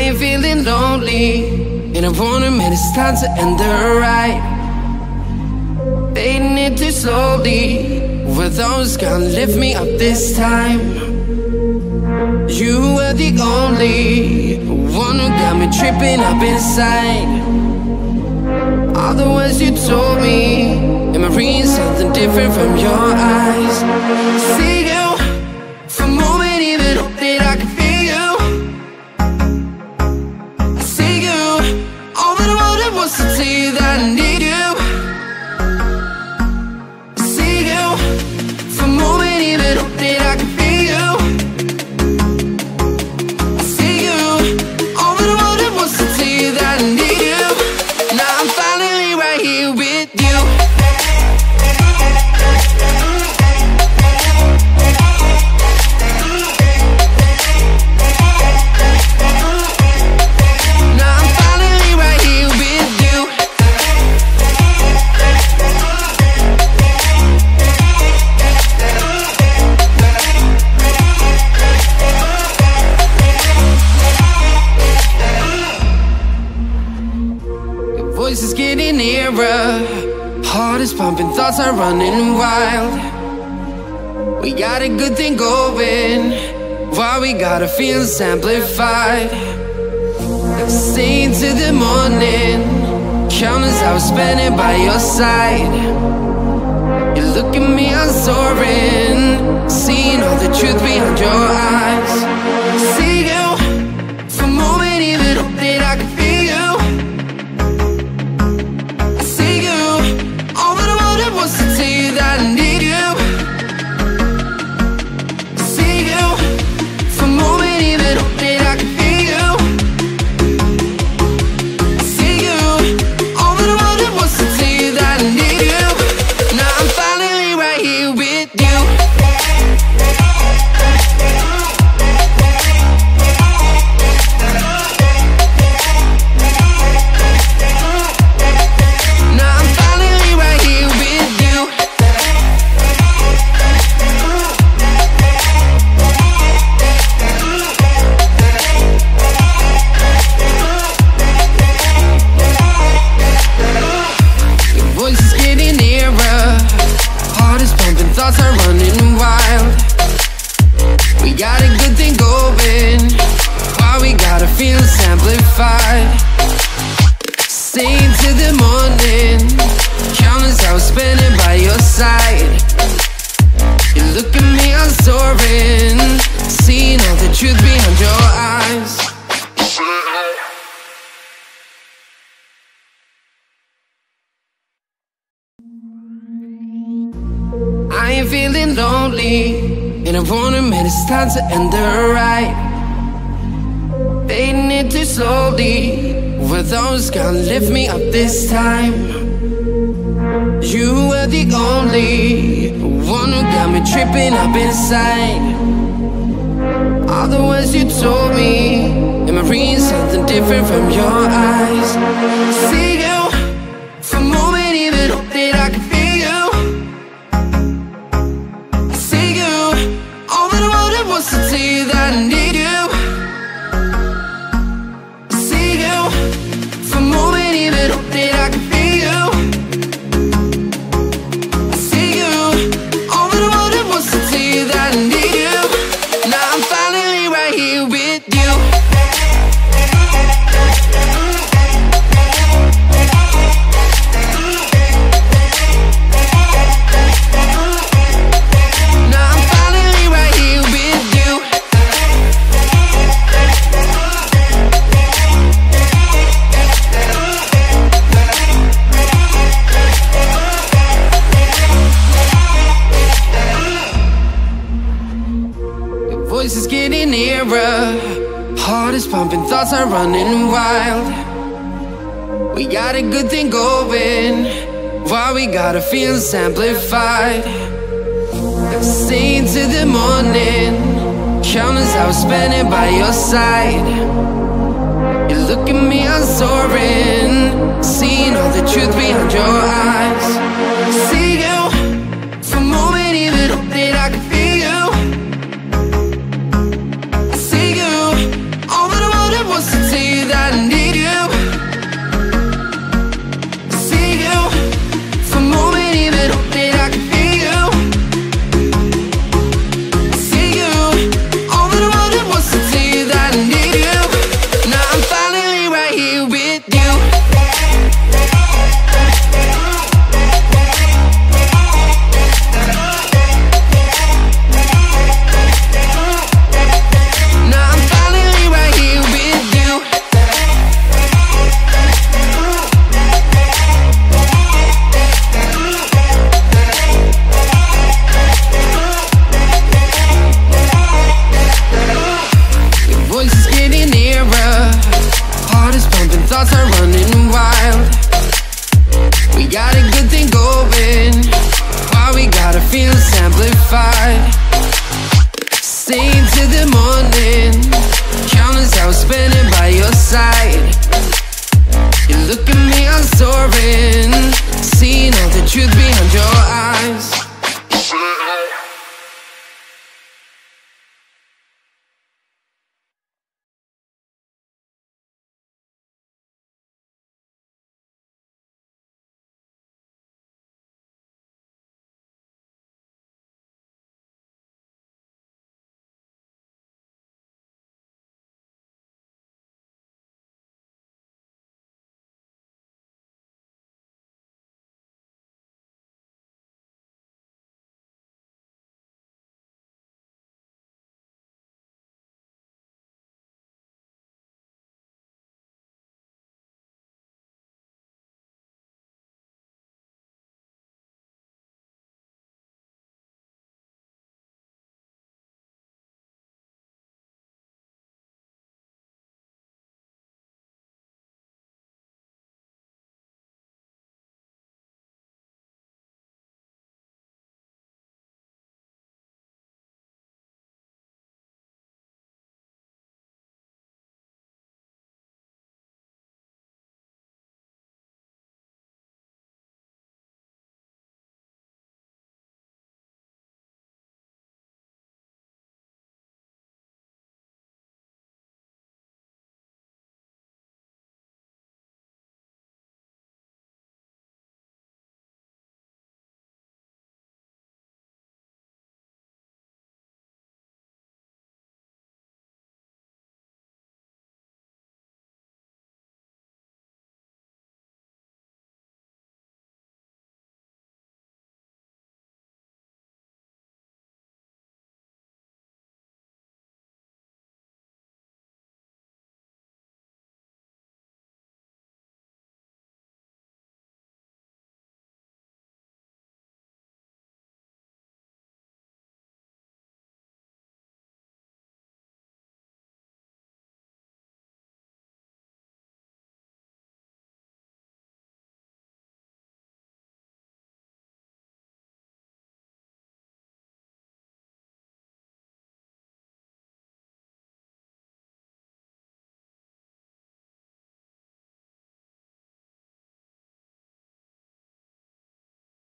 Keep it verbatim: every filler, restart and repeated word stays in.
ain't feeling lonely, and I wanna admit it's time to end the ride. Fading it too slowly, were those gonna lift me up this time? You were the only one who got me tripping up inside. All the words you told me, am I reading something different from your eyes? See you for a moment, even hope that I can feel you. I see you, all that I wanted was to tell you that I need you. I see you for a moment, even hope that I can feel you. I see you, all that I wanted was to tell you that I need you. Now I'm finally right here with you. Voices getting nearer, heart is pumping, thoughts are running wild. We got a good thing going, why we gotta feel amplified. Staying to the morning, countless hours spending by your side. You look at me, I'm soaring, seeing all the truth behind your eyes. See you for a moment, even hope that I can feel you. Was to tell you that I need you. See you for a moment, even hope that I can feel you. See you, all that I wanted was to tell you that I need you. Now I'm finally right here with you. Thoughts are running wild. We got a good thing going, why we gotta feel amplified. Staying to the morning, countless hours spending by your side. You look at me, I'm soaring, seeing all the truth behind your eyes. I ain't feeling lonely, and I wanna admit it's time to end the ride. Fading it too slowly, were those gonna lift me up this time? You were the only one who got me tripping up inside. All the words you told me, am I reading something different from your eyes? See you for a moment, even hope that I can feel you. Was to tell you that I need you. See you for a moment, even hope that I can feel you. See you, all that I wanted was to tell you that I need you. Now I'm finally right here with you. Voices getting nearer, heart is pumping, thoughts are running wild. We got a good thing going, why we gotta feel amplified. Staying to the morning, countless hours spending by your side. You look at me, I'm soaring, seeing all the truth behind your eyes.